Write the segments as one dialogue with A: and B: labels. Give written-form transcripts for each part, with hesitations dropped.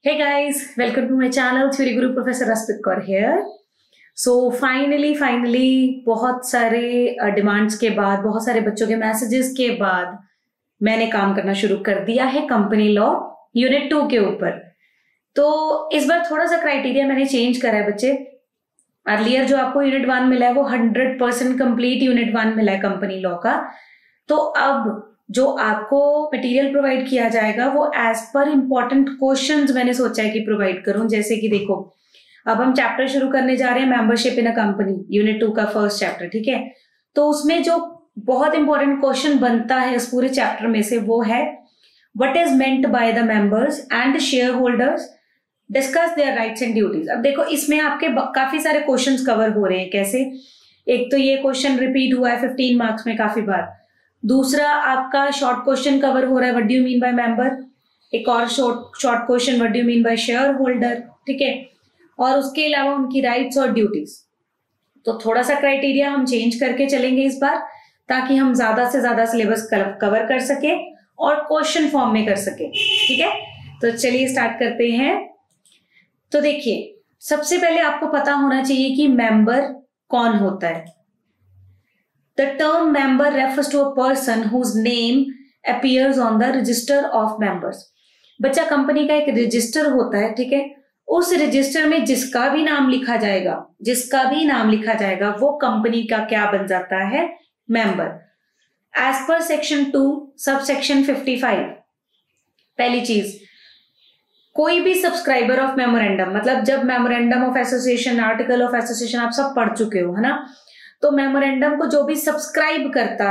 A: Hey guys, welcome to my channel. Theory Guru Professor Raspit Kaur here. So finally बहुत सारे demands के बाद, बहुत सारे बच्चों के मैसेजेस के बाद मैंने काम करना शुरू कर दिया है कंपनी लॉ यूनिट 2 के ऊपर। तो इस बार थोड़ा सा क्राइटेरिया मैंने चेंज करा है बच्चे। अर्लियर जो आपको यूनिट 1 मिला है वो 100% कंप्लीट यूनिट 1 मिला है कंपनी लॉ का। तो अब जो आपको मटेरियल प्रोवाइड किया जाएगा वो एज पर इंपॉर्टेंट क्वेश्चंस मैंने सोचा है कि प्रोवाइड करूं। जैसे कि देखो, अब हम चैप्टर शुरू करने जा रहे हैं membership in a company, unit 2 का फर्स्ट चैप्टर, ठीक है। तो उसमें जो बहुत इंपॉर्टेंट क्वेश्चन बनता है इस पूरे चैप्टर में से वो है what is meant by the members and share holders, discuss their rights and duties. अब देखो इसमें आपके काफी सारे क्वेश्चंस कवर हो रहे हैं। कैसे? एक तो ये क्वेश्चन रिपीट हुआ है 15 मार्क्स में काफी बार। दूसरा आपका शॉर्ट क्वेश्चन कवर हो रहा है what do you mean by member. एक और short question what do you mean by share holder, ठीक है। और उसके अलावा उनकी राइट्स और ड्यूटीज। तो थोड़ा सा क्राइटेरिया हम चेंज करके चलेंगे इस बार, ताकि हम ज्यादा से ज्यादा सिलेबस कवर कर सके और क्वेश्चन फॉर्म में कर सके, ठीक है। तो चलिए स्टार्ट करते हैं। तो देखिए, सबसे पहले आपको पता होना चाहिए कि मेंबर कौन होता है। The term member refers to a person whose name appears on the register of members. बच्चा, कंपनी का एक रजिस्टर होता है, ठीक है। उस रजिस्टर में जिसका भी नाम लिखा जाएगा वो कंपनी का क्या बन जाता है? Member. As per section 2 sub section 55, पहली चीज, कोई भी सब्सक्राइबर ऑफ मेमोरेंडम, मतलब जब memorandum of association, article of association आप सब पढ़ चुके हो, है ना। तो मेमोरेंडम को जो भी सब्सक्राइब करता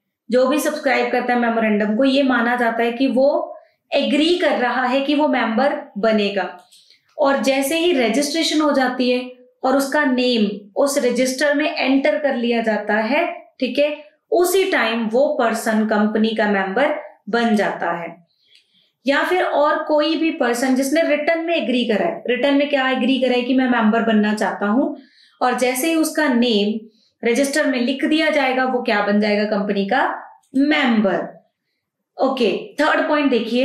A: है मेमोरेंडम को, ये माना जाता है कि वो एग्री कर रहा है कि वो मेंबर बनेगा। और जैसे ही रजिस्ट्रेशन हो जाती है और उसका नेम उस रजिस्टर में एंटर कर लिया जाता है, ठीक है, उसी टाइम वो पर्सन कंपनी का मेंबर बन जाता है। या फिर और कोई भी पर्सन जिसने रिटर्न में एग्री करा है, रिटर्न में क्या एग्री करा है कि मैं मेंबर बनना चाहता हूं, और जैसे ही उसका नेम रजिस्टर में लिख दिया जाएगा वो क्या बन जाएगा? कंपनी का मेंबर। ओके, थर्ड पॉइंट देखिए,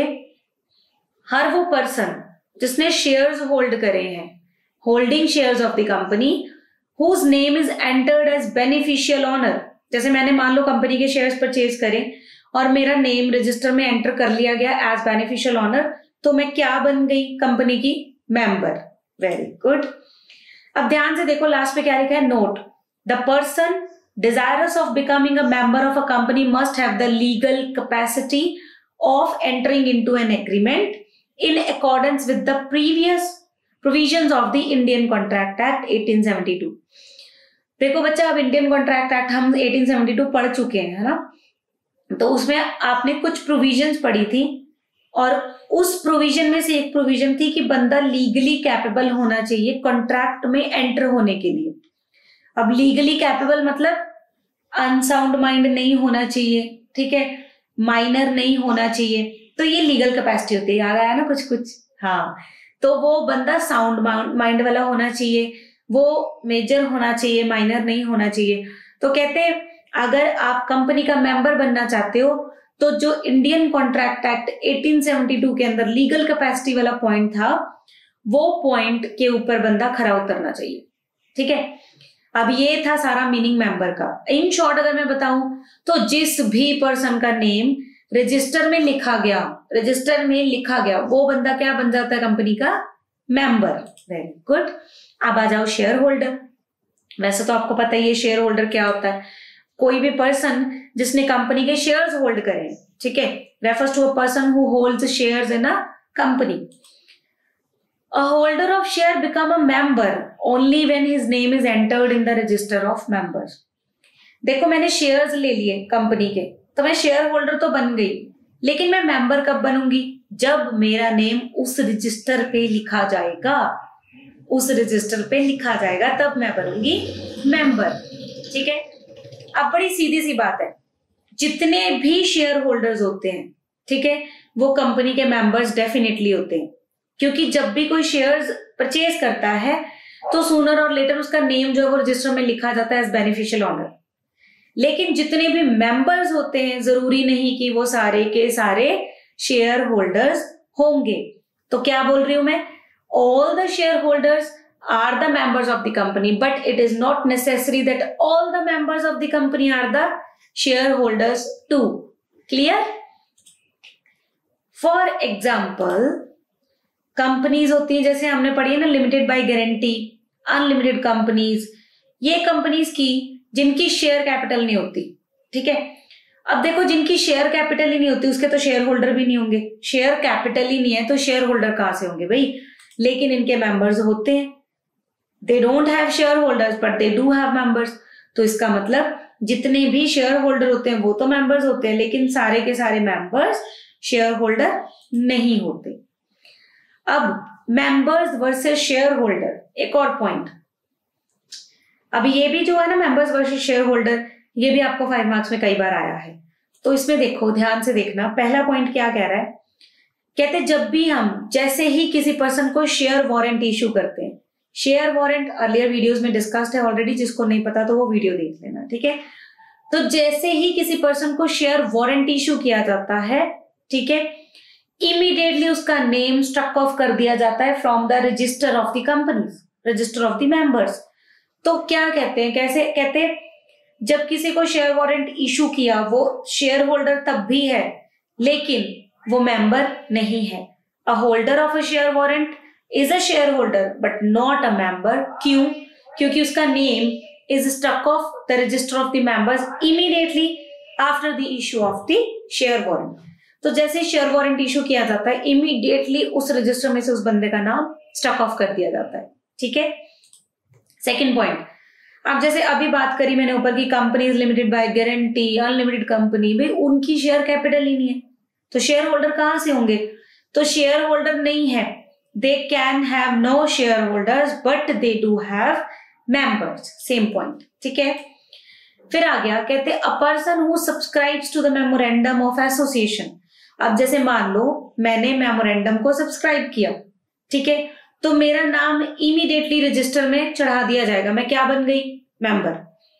A: हर वो पर्सन जिसने शेयर्स होल्ड करे हैं, holding shares of the company, whose name is entered as beneficial owner. जैसे मैंने मान लो कंपनी के शेयर्स परचेज करे और मेरा नेम रजिस्टर में एंटर कर लिया गया एज बेनिफिशियल ऑनर, तो मैं क्या बन गई? कंपनी की मेंबर। Very good. अब ध्यान से देखो, लास्ट पे क्या लिखा है? Note, the person desirous of becoming a member of a company must have the legal capacity of entering into an agreement in accordance with the previous provisions of the Indian Contract Act 1872। देखो बच्चा, अब Indian contract act हम 1872 पढ़ चुके हैं, है ना। तो उसमें आपने कुछ प्रोविजंस पढ़ी थी, और उस प्रोविजन में से एक प्रोविजन थी कि बंदा लीगली कैपेबल होना चाहिए कॉन्ट्रैक्ट में एंटर होने के लिए। अब लीगली कैपेबल मतलब अनसाउंड माइंड नहीं होना चाहिए, ठीक है, माइनर नहीं होना चाहिए। तो ये लीगल कैपेसिटी होती है। याद आया ना कुछ? हाँ, तो वो बंदा साउंड माइंड वाला होना चाहिए, वो मेजर होना चाहिए, माइनर नहीं होना चाहिए। तो कहते हैं अगर आप कंपनी का मेंबर बनना चाहते हो तो जो इंडियन कॉन्ट्रैक्ट एक्ट 1872 के अंदर लीगल कैपेसिटी वाला पॉइंट था, वो पॉइंट के ऊपर बंदा खरा उतरना चाहिए, ठीक है। अब ये था सारा मीनिंग मेंबर का। इन शॉर्ट अगर मैं बताऊं तो जिस भी पर्सन का नेम रजिस्टर में लिखा गया वो बंदा क्या बन जाता है? कंपनी का मेंबर। Very good. अब आ जाओ शेयर होल्डर। वैसे तो आपको पता ही है शेयर होल्डर क्या होता है। कोई भी पर्सन जिसने कंपनी के शेयर्स होल्ड करे, ठीक है, refers to a person who holds shares in a company. A holder of share become a member only when his name is entered in the register of members। देखो, मैंने shares ले लिए company के, तो मैं शेयर होल्डर तो बन गई, लेकिन मैं मेंबर कब बनूंगी? जब मेरा नेम उस रजिस्टर पे लिखा जाएगा, तब मैं बनूंगी मेंबर, ठीक है। अब बड़ी सीधी सी बात है, जितने भी शेयर होल्डर्स होते हैं, ठीक है, वो कंपनी के मेंबर्स डेफिनेटली होते हैं, क्योंकि जब भी कोई शेयर्स परचेज करता है तो सूनर और लेटर उसका नेम जो है वो रजिस्टर में लिखा जाता है एज बेनिफिशियल ऑनर। लेकिन जितने भी मेंबर्स होते हैं, जरूरी नहीं कि वो सारे के सारे शेयर होल्डर्स होंगे। तो क्या बोल रही हूं मैं, all the share holders are the members of the company, but it is not necessary that all the members of the company are the share holders too. Clear? For example companies होती है, जैसे हमने पढ़ी है ना, limited by guarantee, unlimited companies, ये companies की जिनकी शेयर कैपिटल नहीं होती, ठीक है। अब देखो, जिनकी शेयर कैपिटल ही नहीं होती उसके तो शेयर होल्डर भी नहीं होंगे, शेयर कैपिटल ही नहीं है तो शेयर होल्डर कहां से होंगे भाई, लेकिन इनके मेंबर्स होते हैं। They don't have share holders but they do have members. तो इसका मतलब जितने भी शेयर होल्डर होते हैं वो तो मेंबर्स होते हैं, लेकिन सारे के सारे मेंबर्स शेयर होल्डर नहीं होते। अब मेंबर्स वर्सेस शेयर होल्डर, एक और पॉइंट। अब ये भी जो है ना, मेंबर्स वर्सेस शेयर होल्डर, ये भी आपको 5 मार्क्स में कई बार आया है। तो इसमें देखो, ध्यान से देखना, पहला पॉइंट क्या कह रहा है, कहते जब भी हम जैसे ही किसी पर्सन को शेयर वारंट इश्यू करते हैं, शेयर वारंट अर्लियर वीडियोस में डिस्कस्ड है ऑलरेडी, जिसको नहीं पता तो वो वीडियो देख लेना, ठीक है। तो जैसे ही किसी पर्सन को शेयर वारंट इश्यू किया जाता है, ठीक है, इमीडिएटली उसका नेम स्ट्रक ऑफ कर दिया जाता है from the register of the companies, register of the members. तो क्या कहते हैं, कैसे कहते हैं, जब किसी को शेयर वारंट इशू किया, वो शेयर होल्डर तब भी है लेकिन वो मेंबर नहीं है। A holder of a share warrant is a share holder but not a member. क्यों? क्योंकि उसका name is stuck off the register of the members immediately after the issue of the share warrant. तो जैसे share warrant issue किया जाता है, immediately उस register में से उस बंदे का नाम स्टक ऑफ कर दिया जाता है, ठीक है। सेकेंड पॉइंट, अब जैसे अभी बात करी मैंने ऊपर की, companies limited by guarantee, unlimited company, भाई उनकी शेयर कैपिटल ही नहीं है तो शेयर होल्डर कहां से होंगे, तो शेयर होल्डर नहीं है। They can have no share holders but they do have members, same point, ठीक है। फिर आ गया, कहते a person who subscribes to the memorandum of association. अब जैसे मान लो मैंने मेमोरेंडम को सब्सक्राइब किया, ठीक है, तो मेरा नाम इमीडिएटली रजिस्टर में चढ़ा दिया जाएगा, मैं क्या बन गई, member.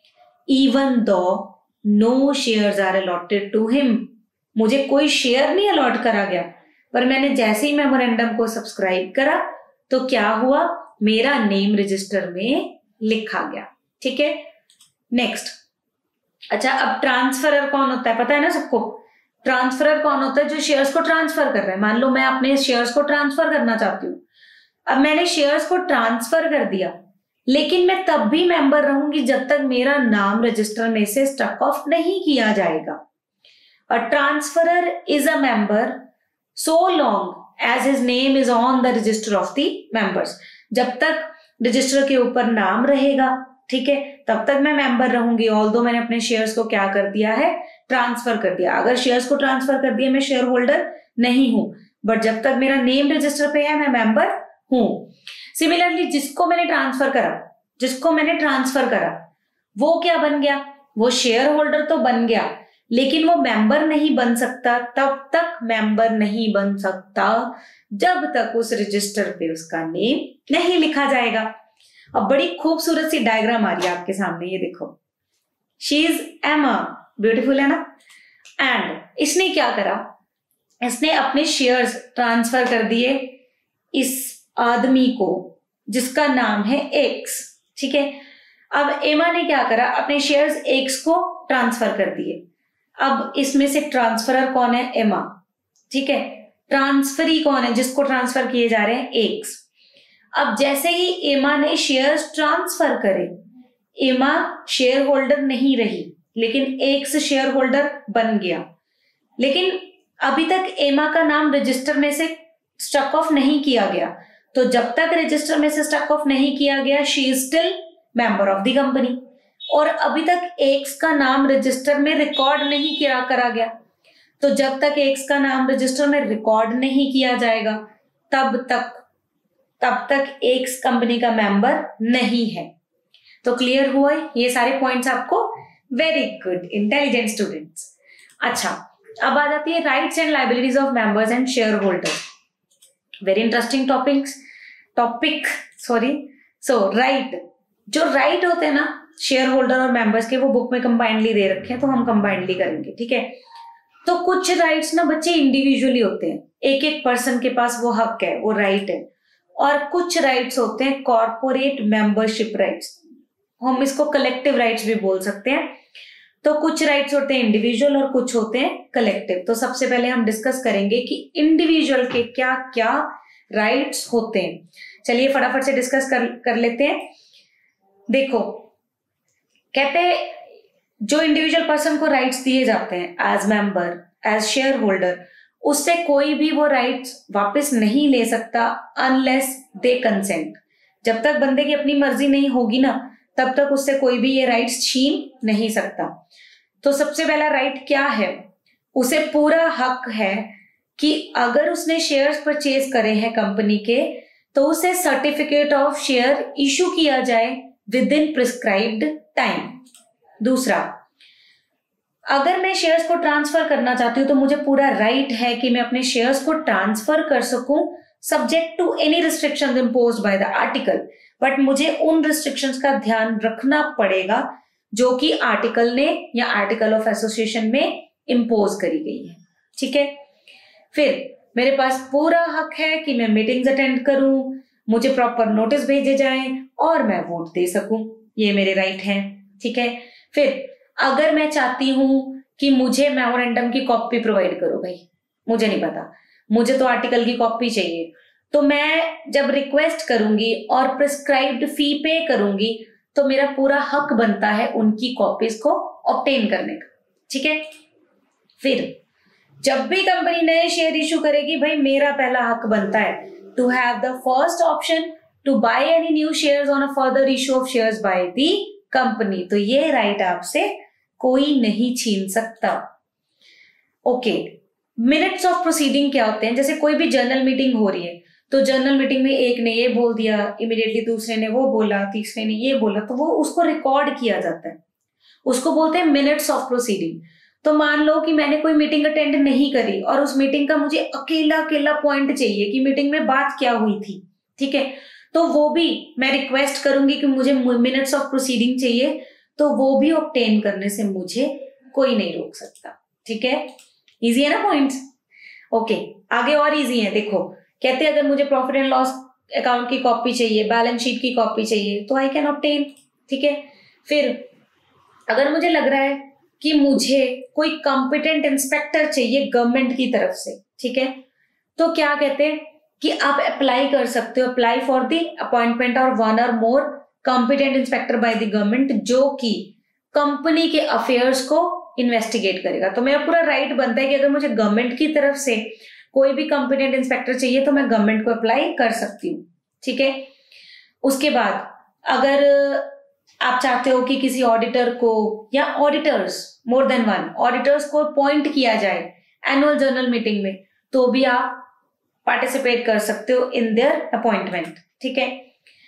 A: Even though no shares are allotted to him, मुझे कोई शेयर नहीं अलॉट करा गया, पर मैंने जैसे ही मेमोरेंडम को सब्सक्राइब करा तो क्या हुआ, मेरा नेम रजिस्टर में लिखा गया, ठीक है। नेक्स्ट, अच्छा, अब ट्रांसफरर कौन होता है, पता है ना सबको। ट्रांसफरर कौन होता है, जो शेयर्स को ट्रांसफर कर रहा है। मान लो मैं अपने शेयर्स को ट्रांसफर करना चाहती हूँ, अब मैंने शेयर्स को ट्रांसफर कर दिया, लेकिन मैं तब भी मेंबर रहूंगी जब तक मेरा नाम रजिस्टर में से स्टक ऑफ नहीं किया जाएगा। A transferor is a member so long as his name is on the register of the members. जब तक रजिस्टर के ऊपर नाम रहेगा, ठीक है, तब तक मैं मेंबर रहूंगी, ऑल्दो मैंने अपने शेयर्स को क्या कर दिया है, ट्रांसफर कर दिया। अगर शेयर्स को ट्रांसफर कर दिया, मैं शेयर होल्डर नहीं हूं, बट जब तक मेरा नेम रजिस्टर पे है मैं मेंबर हूं। सिमिलरली जिसको मैंने ट्रांसफर करा वो क्या बन गया, वो शेयर होल्डर तो बन गया, लेकिन वो मेंबर नहीं बन सकता, तब तक मेंबर नहीं बन सकता जब तक उस रजिस्टर पे उसका नेम नहीं लिखा जाएगा। अब बड़ी खूबसूरत सी डायग्राम आ रही है आपके सामने, ये देखो, शी इज एमा, ब्यूटीफुल है ना। एंड इसने क्या करा, इसने अपने शेयर्स ट्रांसफर कर दिए इस आदमी को जिसका नाम है एक्स, ठीक है। अब एमा ने क्या करा, अपने शेयर्स एक्स को ट्रांसफर कर दिए। अब इसमें से ट्रांसफरर कौन है, एमा, ठीक है। ट्रांसफरी कौन है, जिसको ट्रांसफर किए जा रहे हैं, एक्स। अब जैसे ही एमा ने शेयर्स ट्रांसफर करे, एमा शेयर होल्डर नहीं रही, लेकिन एक्स शेयर होल्डर बन गया। लेकिन अभी तक एमा का नाम रजिस्टर में से स्टक ऑफ नहीं किया गया, तो जब तक रजिस्टर में से स्टक ऑफ नहीं किया गया, she is still member of the company. और अभी तक एक्स का नाम रजिस्टर में रिकॉर्ड नहीं किया करा गया, तो जब तक एक्स का नाम रजिस्टर में रिकॉर्ड नहीं किया जाएगा, तब तक एक्स कंपनी का मेंबर नहीं है। तो क्लियर हुआ ये सारे पॉइंट्स आपको, वेरी गुड इंटेलिजेंट स्टूडेंट्स। अच्छा, अब आ जाती है rights and liabilities of members and share holders. Very interesting topic so right, जो राइट होते हैं ना शेयर होल्डर और मेंबर्स के, वो बुक में कंबाइंडली दे रखे हैं, तो हम कंबाइंडली करेंगे, ठीक है। तो कुछ राइट्स ना बच्चे इंडिविजुअली होते हैं, एक एक पर्सन के पास वो हक है, वो राइट है, और कुछ राइट्स होते हैं कॉर्पोरेट मेंबरशिप राइट्स, हम इसको कलेक्टिव राइट्स भी बोल सकते हैं। तो कुछ राइट्स होते हैं इंडिविजुअल और कुछ होते हैं कलेक्टिव। तो सबसे पहले हम डिस्कस करेंगे कि इंडिविजुअल के क्या क्या राइट्स होते हैं। चलिए फटाफट से डिस्कस कर लेते हैं। देखो, कहते हैं जो इंडिविजुअल पर्सन को राइट्स दिए जाते हैं as member, as share holder, उससे कोई भी वो राइट्स वापस नहीं ले सकता अनलेस दे कंसेंट। जब तक बंदे की अपनी मर्जी नहीं होगी ना, तब तक उससे कोई भी ये राइट्स छीन नहीं सकता। तो सबसे पहला राइट क्या है, उसे पूरा हक है कि अगर उसने शेयर्स परचेज करे हैं कंपनी के, तो उसे सर्टिफिकेट ऑफ शेयर इशू किया जाए विद इन प्रिस्क्राइब्ड टाइम। दूसरा, अगर मैं शेयर्स को ट्रांसफर करना चाहती हूं तो मुझे पूरा राइट है कि मैं अपने शेयर्स को ट्रांसफर कर सकूं subject to any restrictions imposed by the article, but मुझे उन रिस्ट्रिक्शंस का ध्यान रखना पड़ेगा जो कि आर्टिकल ने या आर्टिकल ऑफ एसोसिएशन में इम्पोज करी गई है। ठीक है, फिर मेरे पास पूरा हक है कि मैं मीटिंग्स अटेंड करूं, मुझे प्रॉपर नोटिस भेजे जाएं और मैं वोट दे सकूं, ये मेरे राइट हैं। ठीक है, फिर अगर मैं चाहती हूं कि मुझे मेमोरेंडम की कॉपी प्रोवाइड करो, भाई मुझे नहीं पता, मुझे तो आर्टिकल की कॉपी चाहिए, तो मैं जब रिक्वेस्ट करूंगी और प्रिस्क्राइब्ड फी पे करूंगी तो मेरा पूरा हक बनता है उनकी कॉपीज को ऑब्टेन करने का। ठीक है, फिर जब भी कंपनी नए शेयर इशू करेगी, भाई मेरा पहला हक बनता है to have the first option to buy any new shares on a further issue of shares by the company. तो ये राइट आपसे कोई नहीं छीन सकता। ओके, मिनट्स ऑफ प्रोसीडिंग क्या होते हैं? जैसे कोई भी जर्नल मीटिंग हो रही है तो जर्नल मीटिंग में एक ने ये बोल दिया, इमीडिएटली दूसरे ने वो बोला, तीसरे ने ये बोला, तो वो उसको रिकॉर्ड किया जाता है, उसको बोलते हैं मिनट्स ऑफ प्रोसीडिंग। तो मान लो कि मैंने कोई मीटिंग अटेंड नहीं करी और उस मीटिंग का मुझे अकेला अकेला पॉइंट चाहिए कि मीटिंग में बात क्या हुई थी। ठीक है, तो वो भी मैं रिक्वेस्ट करूंगी कि मुझे मिनट्स ऑफ प्रोसीडिंग चाहिए, तो वो भी ऑब्टेन करने से मुझे कोई नहीं रोक सकता। ठीक है, इजी है ना पॉइंट्स? ओके, आगे और इजी है। देखो, कहते हैं अगर मुझे प्रॉफिट एंड लॉस अकाउंट की कॉपी चाहिए, बैलेंस शीट की कॉपी चाहिए, तो आई कैन ऑब्टेन। ठीक है, फिर अगर मुझे लग रहा है कि मुझे कोई कॉम्पिटेंट इंस्पेक्टर चाहिए गवर्नमेंट की तरफ से, ठीक है, तो क्या कहते हैं कि आप अप्लाई कर सकते हो, अप्लाई फॉर द अपॉइंटमेंट और one or more competent inspector by the government, जो कि कंपनी के अफेयर्स को इन्वेस्टिगेट करेगा। तो मेरा पूरा राइट बनता है कि अगर मुझे गवर्नमेंट की तरफ से कोई भी कॉम्पिटेंट इंस्पेक्टर चाहिए तो मैं गवर्नमेंट को अप्लाई कर सकती हूँ। ठीक है, उसके बाद अगर आप चाहते हो कि किसी ऑडिटर को या auditors, more than one auditors को अपॉइंट किया जाए एनुअल जर्नल मीटिंग में, तो भी आप पार्टिसिपेट कर सकते हो इन देयर अपॉइंटमेंट। ठीक है,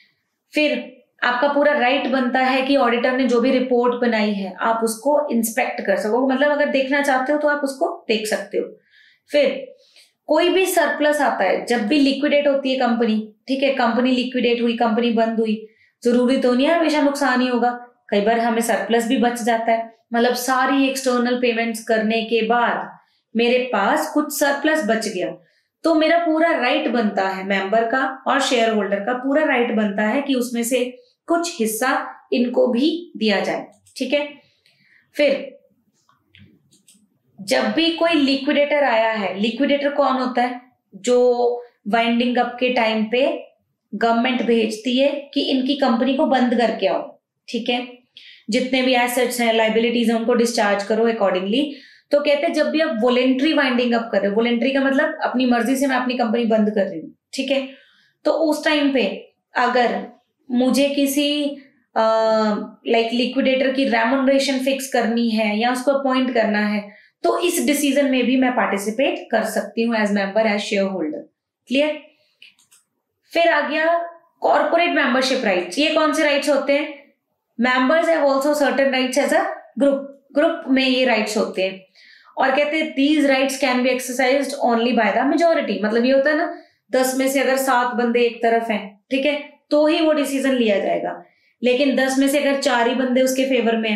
A: फिर आपका पूरा राइट बनता है कि ऑडिटर ने जो भी रिपोर्ट बनाई है आप उसको इंस्पेक्ट कर सको, मतलब अगर देखना चाहते हो तो आप उसको देख सकते हो। फिर कोई भी सरप्लस आता है, जब भी लिक्विडेट होती है कंपनी, ठीक है, कंपनी लिक्विडेट हुई, कंपनी बंद हुई, जरूरी तो नहीं है हमेशा नुकसान ही होगा, कई बार हमें सरप्लस भी बच जाता है, मतलब सारी एक्सटर्नल पेमेंट्स करने के बाद मेरे पास कुछ सरप्लस बच गया, तो मेरा पूरा राइट बनता है, मेंबर का और शेयर होल्डर का पूरा राइट बनता है कि उसमें से कुछ हिस्सा इनको भी दिया जाए। ठीक है, फिर जब भी कोई लिक्विडेटर आया है, लिक्विडेटर कौन होता है? जो वाइंडिंग अप के टाइम पे गवर्नमेंट भेजती है कि इनकी कंपनी को बंद करके आओ। ठीक है, जितने भी एसेट्स हैं, लाइबिलिटीज हैं, उनको डिस्चार्ज करो अकॉर्डिंगली। तो कहते हैं जब भी आप वॉलेंट्री वाइंडिंग अप कर रहे हो, वॉलेंट्री का मतलब अपनी मर्जी से मैं अपनी कंपनी बंद कर रही हूँ, ठीक है, तो उस टाइम पे अगर मुझे किसी लाइक लिक्विडेटर की रेम्युनरेशन फिक्स करनी है या उसको अपॉइंट करना है, तो इस डिसीजन में भी मैं पार्टिसिपेट कर सकती हूँ as member, as share holder. Clear? फिर आ गया कॉर्पोरेट मेंबरशिप राइट्स। ये कौन से राइट्स होते हैं? Members have also certain rights as a group में ये राइट्स होते हैं, और कहते हैं these rights can be exercised only by the majority. मतलब ये होता है ना, 10 में से अगर 7 बंदे एक तरफ हैं, ठीक है, तो ही वो डिसीजन लिया जाएगा, लेकिन 10 में से अगर 4 ही बंदे उसके फेवर में हैं,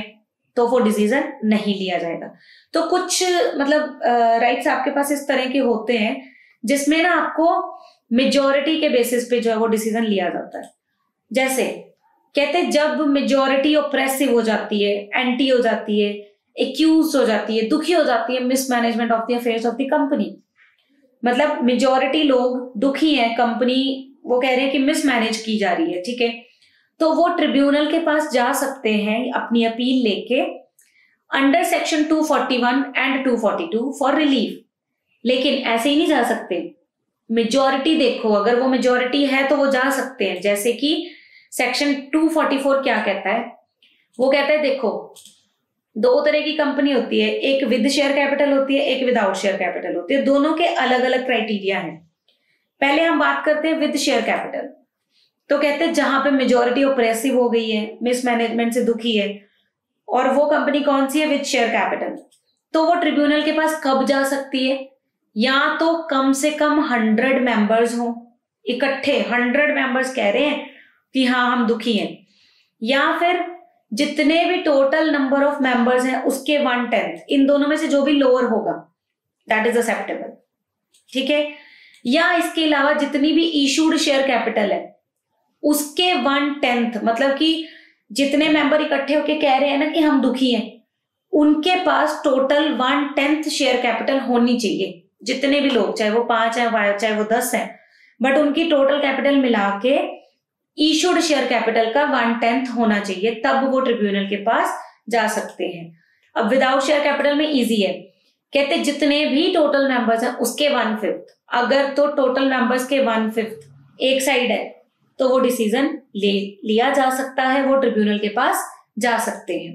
A: तो वो डिसीजन नहीं लिया जाएगा। तो कुछ मतलब राइट्स आपके पास इस तरह के होते हैं जिसमें ना आपको मेजॉरिटी के बेसिस पे जो है वो डिसीजन लिया जाता है। जैसे कहते हैं जब मेजॉरिटी ऑप्रेसिव हो जाती है, एंटी हो जाती है, एक्यूज हो जाती है, दुखी हो जाती है mismanagement of the affairs of the company, मतलब मेजॉरिटी लोग दुखी हैं, कंपनी वो कह रहे हैं कि मिसमैनेज की जा रही है, ठीक है, तो वो ट्रिब्यूनल के पास जा सकते हैं अपनी अपील लेके under section 241 and 242 for relief. लेकिन ऐसे ही नहीं जा सकते, मेजॉरिटी देखो, अगर वो मेजॉरिटी है तो वो जा सकते हैं। जैसे कि सेक्शन 244 क्या कहता है, वो कहता है देखो दो तरह की कंपनी होती है, एक विद शेयर कैपिटल होती है, एक विदाउट शेयर कैपिटल होती है, दोनों के अलग अलग क्राइटेरिया हैं। पहले हम बात करते हैं विद शेयर कैपिटल। तो कहते हैं जहां पे मेजॉरिटी ऑप्रेसिव हो गई है, मिसमैनेजमेंट से दुखी है, और वो कंपनी कौन सी है, विद शेयर कैपिटल, तो वो ट्रिब्यूनल के पास कब जा सकती है, या तो कम से कम 100 मेंबर्स हो इकट्ठे, 100 मेंबर्स कह रहे हैं कि हाँ हम दुखी हैं, या फिर जितने भी टोटल नंबर ऑफ मेंबर्स हैं उसके 1/10, इन दोनों में से जो भी लोअर होगा दैट इज एक्सेप्टेबल, ठीक है। या इसके अलावा जितनी भी इशूड शेयर कैपिटल है उसके 1/10, मतलब कि जितने मेंबर इकट्ठे होके कह रहे हैं ना कि हम दुखी हैं, उनके पास टोटल 1/10 शेयर कैपिटल होनी चाहिए, जितने भी लोग, चाहे वो 5 है चाहे वो 10 है, बट उनकी टोटल कैपिटल मिला के इशूड शेयर कैपिटल का 1/10 होना चाहिए, तब वो ट्रिब्यूनल के पास जा सकते हैं। अब विदाउट शेयर कैपिटल में इजी है, कहते जितने भी टोटल मेंबर्स हैं उसके 1/5, अगर तो टोटल मेंबर्स के 1/5 एक साइड है तो वो डिसीजन लिया जा सकता है, वो ट्रिब्यूनल के पास जा सकते हैं।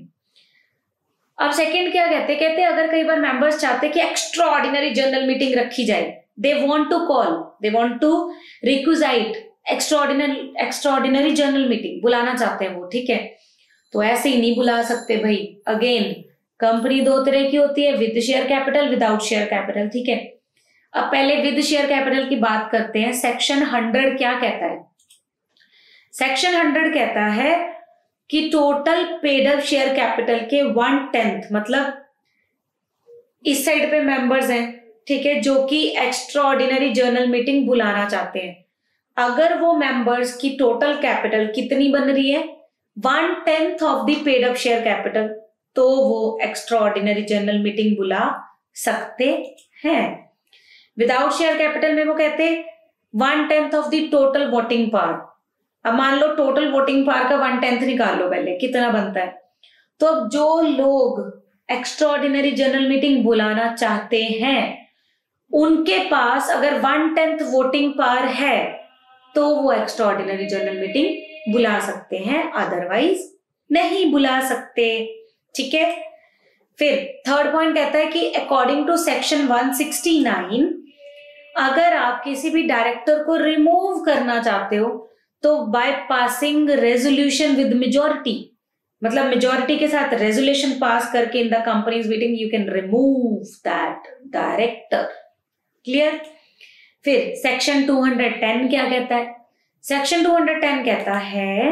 A: अब सेकंड क्या कहते हैं अगर कई बार मेंबर्स चाहते हैं कि एक्स्ट्रा ऑर्डिनरी जनरल मीटिंग रखी जाए, they want to requisite extraordinary general meeting बुलाना चाहते हैं वो, ठीक है, तो ऐसे ही नहीं बुला सकते भाई। अगेन कंपनी दो तरह की होती है, with share capital, without share capital, ठीक है। अब पहले विद शेयर कैपिटल की बात करते हैं। सेक्शन 100 क्या कहता है, सेक्शन 100 कहता है कि total paid up share capital के 1/10, मतलब इस साइड पे मेंबर्स हैं, ठीक है, जो कि एक्स्ट्रा ऑर्डिनरी जनरल मीटिंग बुलाना चाहते हैं, अगर वो मेंबर्स की टोटल कैपिटल कितनी बन रही है, 1/10 of the paid up share capital, तो वो एक्स्ट्रा ऑर्डिनरी जनरल मीटिंग बुला सकते हैं। विदाउट शेयर कैपिटल में वो कहते हैं 1/10 of the total voting power. अब मान लो टोटल वोटिंग पावर का 1/10 निकाल लो पहले, कितना बनता है, तो अब जो लोग एक्स्ट्रा ऑर्डिनरी जनरल मीटिंग बुलाना चाहते हैं उनके पास अगर 1/10 वोटिंग पावर है तो वो एक्स्ट्रा ऑर्डिनरी जनरल मीटिंग बुला सकते हैं, अदरवाइज नहीं बुला सकते, ठीक है। फिर थर्ड पॉइंट कहता है कि अकॉर्डिंग टू सेक्शन 169 अगर आप किसी भी डायरेक्टर को रिमूव करना चाहते हो तो by passing resolution with majority, मतलब मेजॉरिटी के साथ रेजोल्यूशन पास करके in the company's meeting you can remove that director, clear. फिर सेक्शन 210 क्या कहता है, सेक्शन 210 कहता है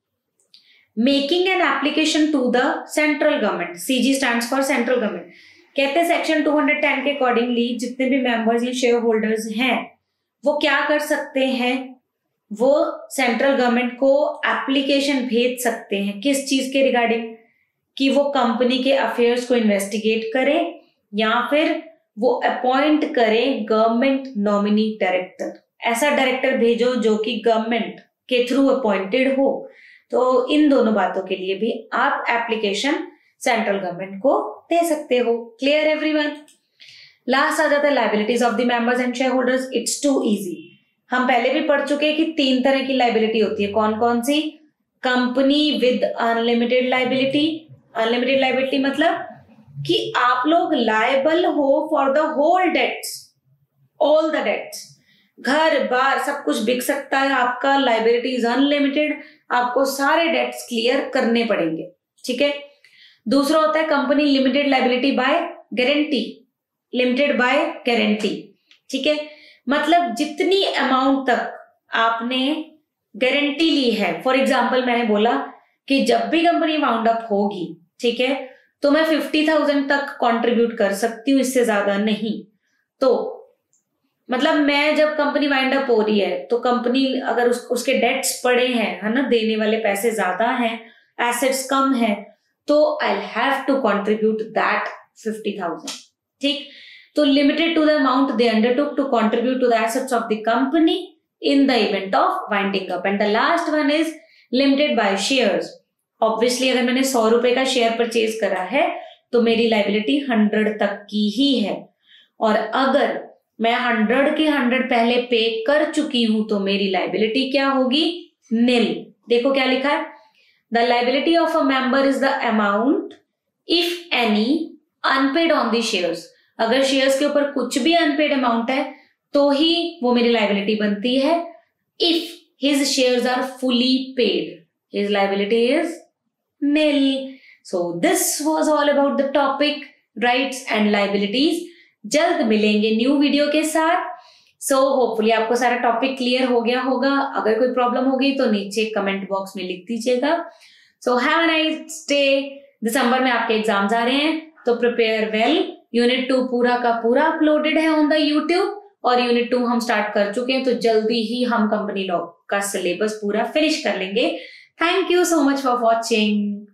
A: making an application to the central government, CG stands for central government. कहते हैं सेक्शन 210 के अकॉर्डिंगली जितने भी मेंबर्स या शेयर होल्डर्स हैं वो क्या कर सकते हैं, वो सेंट्रल गवर्नमेंट को एप्लीकेशन भेज सकते हैं, किस चीज के रिगार्डिंग, कि वो कंपनी के अफेयर्स को इन्वेस्टिगेट करे या फिर वो अपॉइंट करे गवर्नमेंट नॉमिनी डायरेक्टर, ऐसा डायरेक्टर भेजो जो कि गवर्नमेंट के थ्रू अपॉइंटेड हो। तो इन दोनों बातों के लिए भी आप एप्लीकेशन सेंट्रल गवर्नमेंट को दे सकते हो। Clear everyone. लास्ट आ जाता है liabilities of the members and share holders. It's too easy, हम पहले भी पढ़ चुके हैं कि 3 तरह की लायबिलिटी होती है। कौन कौन सी, company with unlimited liability. Unlimited liability मतलब कि आप लोग लायबल हो for the whole debts, all the debts, घर बार सब कुछ बिक सकता है आपका, लायबिलिटी इज अनलिमिटेड, आपको सारे डेट्स क्लियर करने पड़ेंगे, ठीक है। दूसरा होता है company limited liability by guarantee, limited by guarantee, ठीक है, मतलब जितनी अमाउंट तक आपने गारंटी ली है। फॉर एग्जाम्पल मैंने बोला कि जब भी कंपनी वाउंड अप होगी ठीक है, तो मैं 50,000 तक कंट्रीब्यूट कर सकती हूँ, इससे ज्यादा नहीं। तो मतलब मैं जब कंपनी वाइंड अप हो रही है तो कंपनी अगर उसके डेट्स पड़े हैं, है ना, देने वाले पैसे ज्यादा हैं, एसेट्स कम है, तो I have to contribute that 50,000। ठीक, तो limited to the amount they undertook to contribute to the assets of the company in the event of winding up. And the last one is limited by shares. Obviously अगर मैंने 100 रुपए का share purchase करा है तो मेरी liability 100 तक की ही है, और अगर मैं 100 के 100 पहले पे कर चुकी हूं तो मेरी लाइबिलिटी क्या होगी? नील। देखो क्या लिखा है, the liability of a member is the amount if any unpaid on the shares. अगर शेयर्स के ऊपर कुछ भी अनपेड अमाउंट है तो ही वो मेरी लाइबिलिटी बनती है। If his shares are fully paid, his liability is nil. So this was all about the topic rights and liabilities. जल्द मिलेंगे न्यू वीडियो के साथ। So hopefully आपको सारा टॉपिक क्लियर हो गया होगा। अगर कोई प्रॉब्लम होगी तो नीचे कमेंट बॉक्स में लिख दीजिएगा। So have a nice day. दिसंबर में आपके एग्जाम्स आ रहे हैं तो प्रिपेयर वेल। यूनिट 2 पूरा का पूरा अपलोडेड है ऑन द यूट्यूब, और यूनिट 2 हम स्टार्ट कर चुके हैं, तो जल्दी ही हम कंपनी लॉ का सिलेबस पूरा फिनिश कर लेंगे। Thank you so much for watching.